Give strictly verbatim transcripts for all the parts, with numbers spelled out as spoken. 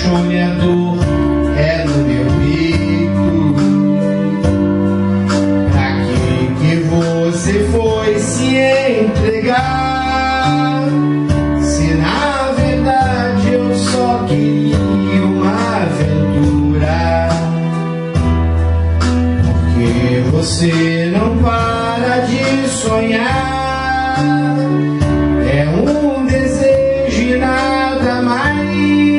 apaixone, a dor é no meu peito. Pra que que você foi se entregar, se na verdade eu só queria uma aventura? Porque você não para de sonhar, é um desejo e nada mais.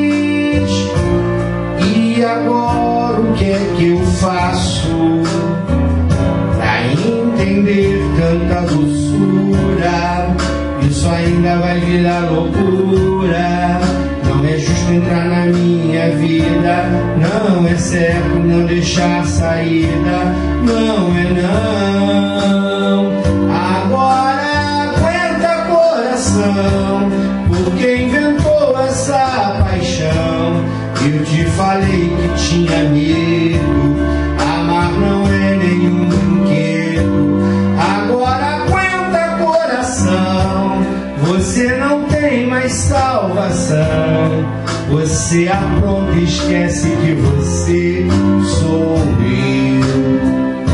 E agora o que é que eu faço pra entender tanta doçura? Isso ainda vai virar loucura. Não é justo entrar na minha vida, não é certo não deixar saída, não é não. Agora aguenta coração, porque inventou essa paixão. Eu te falei que tinha medo, amar não é nenhum brinquedo. Agora aguenta coração, você não tem mais salvação. Você apronta e esquece que você sou eu.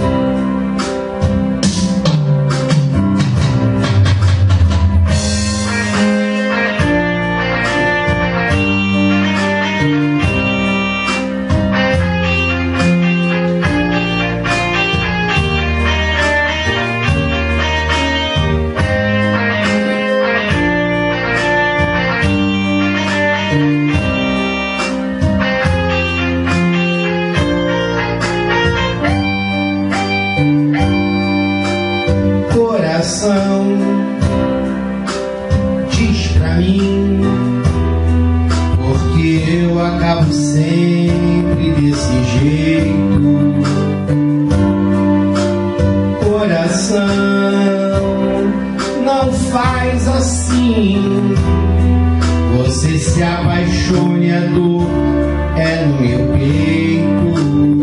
Coração, diz pra mim, porque eu acabo sempre desse jeito. Coração, não faz assim. Você se apaixone, a dor é no meu peito.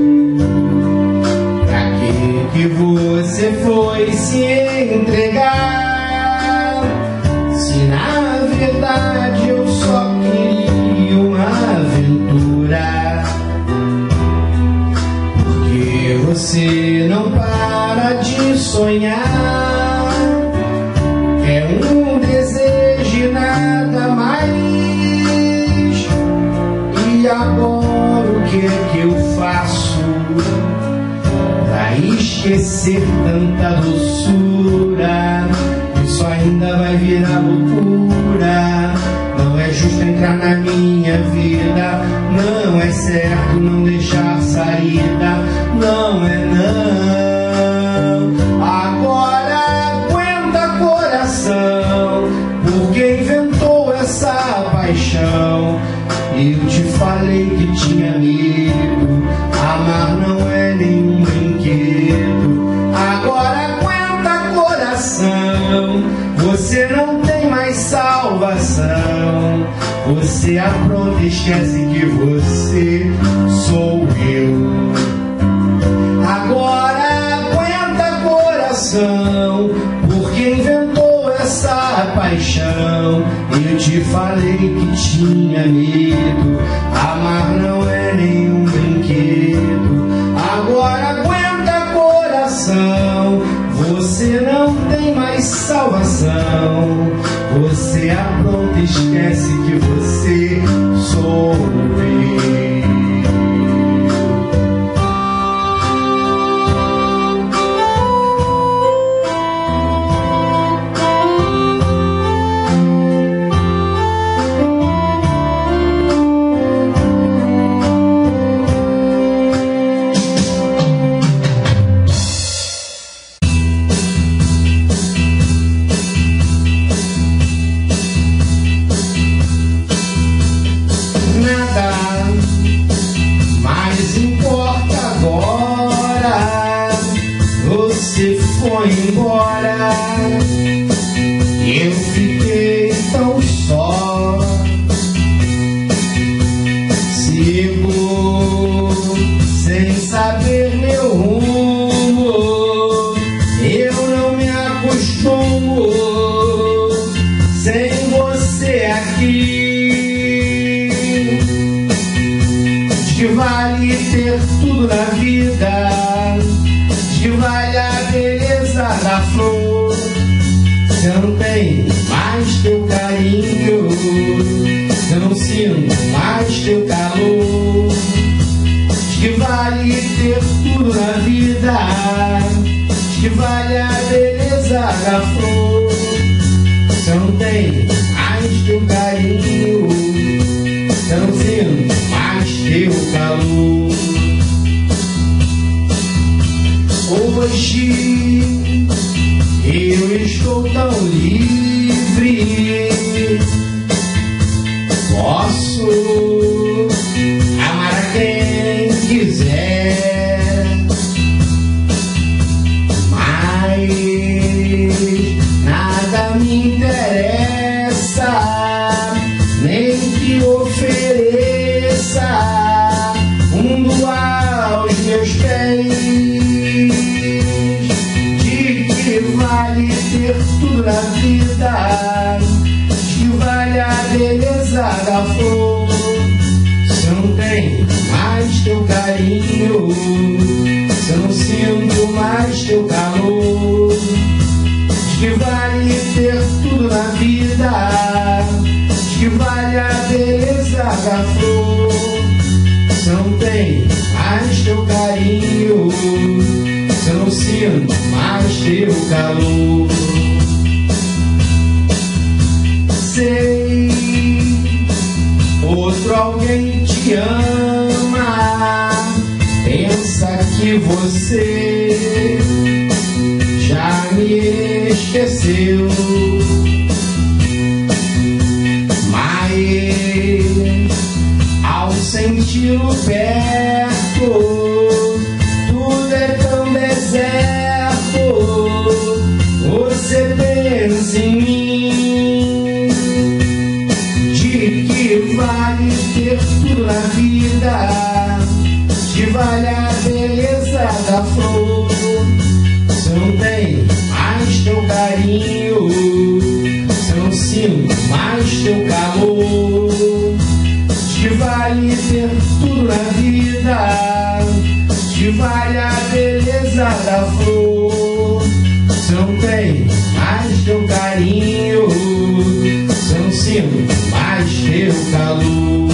Pra que que você foi se entregar, se na verdade eu só queria uma aventura? Porque você não para de sonhar, é um desejo e nada mais. E agora o que é que eu faço pra esquecer tanta doçura? Isso ainda vai virar loucura. Não é justo entrar na minha vida, não é certo não deixar saída, não é não. Agora aguenta coração, porque inventou essa paixão. Eu te falei que tinha medo, amar não é nenhum brinquedo. Agora aguenta coração, você não tem mais salvação. Você apronta e esquece que você sou eu. Agora aguenta coração, porque inventou essa paixão. Eu te falei que tinha medo, amar não é nenhum brinquedo. Agora aguenta coração, você não tem mais salvação. Você apronta e esquece que você sou eu. Foi embora, eu fiquei tão só, sigo sem saber meu rumo, eu não me acostumo sem você aqui. na vida, que vale a beleza da flor. Se eu não tenho mais teu carinho, se eu não sinto mais teu calor. Hoje eu estou tão livre, posso amar a quem quiser, mas nada me interessa, nem que ofereça o mundo aos meus pés. Vale ter tudo na vida, que vale a beleza da flor. Se eu não tenho mais teu carinho, se eu não sinto mais teu calor, que vale ter tudo na vida, que vale a beleza da flor. Se eu não tenho mais teu carinho, se eu não sinto mais teu calor. Sei, outro alguém te ama, pensa que você já me esqueceu, mas ao senti-lo perto, tudo é tão deserto. Você pensa em mim, de que vale ter tudo na vida, que vale a beleza da flor. Se eu não tenho mais teu carinho, se eu não sinto mais teu calor, que vale ter tudo na vida, que vale a beleza da flor. Se eu não tenho mais teu carinho, se eu não sinto mais teu calor.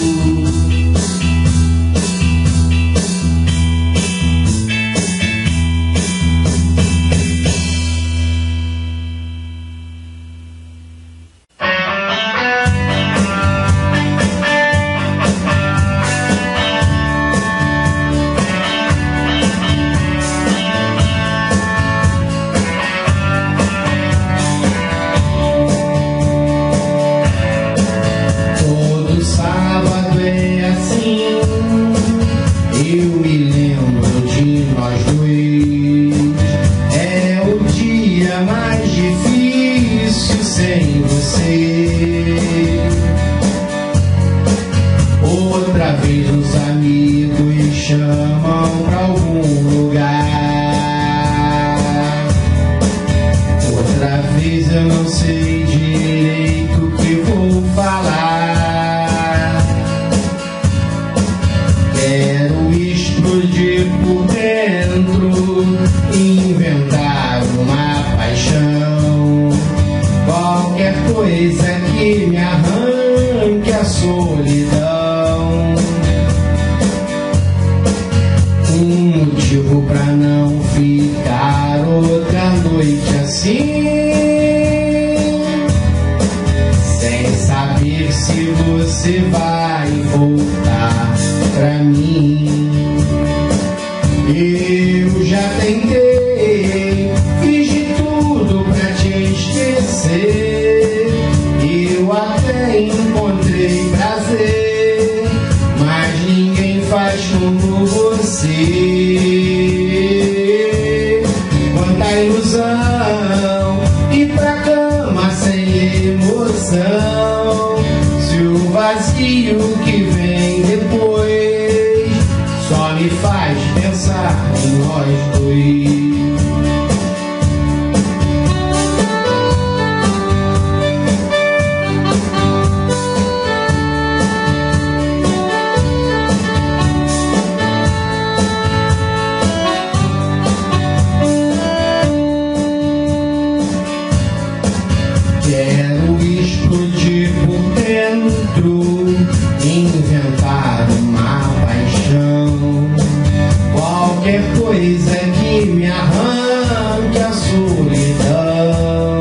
inventar uma paixão, qualquer coisa coisa que me arranque a solidão.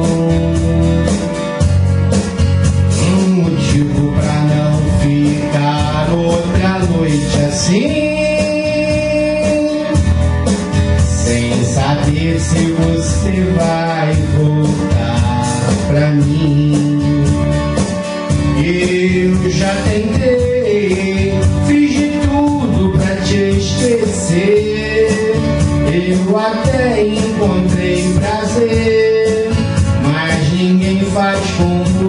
Um motivo pra não ficar outra noite assim, sem saber se você vai voltar pra mim. Eu já tentei, fiz de tudo pra te esquecer. Eu até encontrei prazer, mas ninguém faz como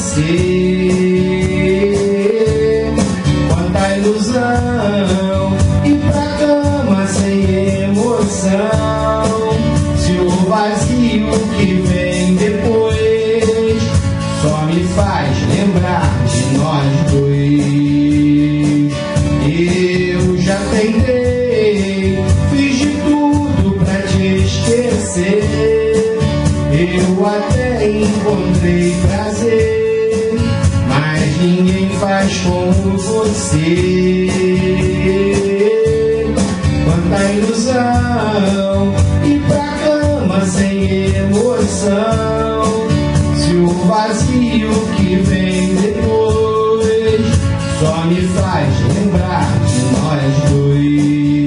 você. Quanta ilusão, ir pra cama sem emoção. Se o vazio que vem depois só me faz lembrar de nós dois. Eu já tentei, fiz de tudo pra te esquecer. Eu até encontrei prazer, mas ninguém faz como você. Quanta ilusão, ir pra cama sem emoção. Se o vazio que vem depois só me faz lembrar de nós dois.